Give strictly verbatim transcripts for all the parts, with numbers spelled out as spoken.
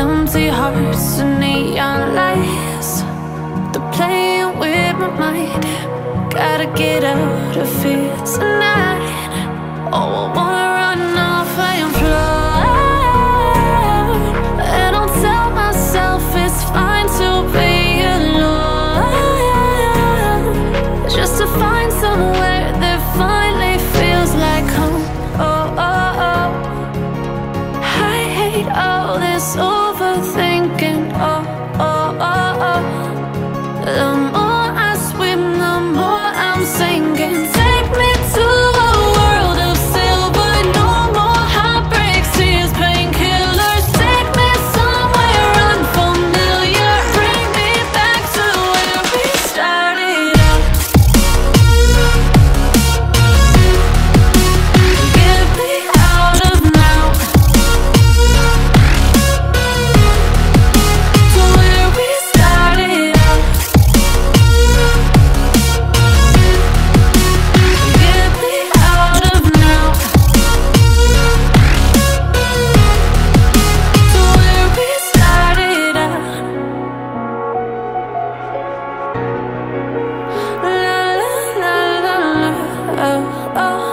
empty hearts and neon lights. They're playing with my mind. Gotta get out of here tonight. Oh, I wanna run off and fly. And I'll tell myself it's fine to be alone, just to find somewhere that finally feels like home. Oh, oh, oh. I hate all this overthinking. Oh, oh, oh, oh. The more I swim, the more I'm sinking. Take me to a world of silver. No more heartbreaks, tears, painkillers. Take me somewhere unfamiliar. Bring me back to where we started out. Get me out of now, to where we started out. Get me out of now, to where we started out. La la la la la, oh, oh.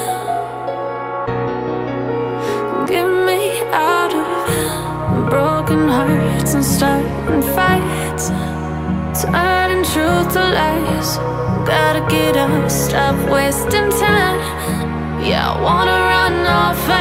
Get me out of broken hearts and starting fights, turning truth to lies. Gotta get up, stop wasting time. Yeah, I wanna run off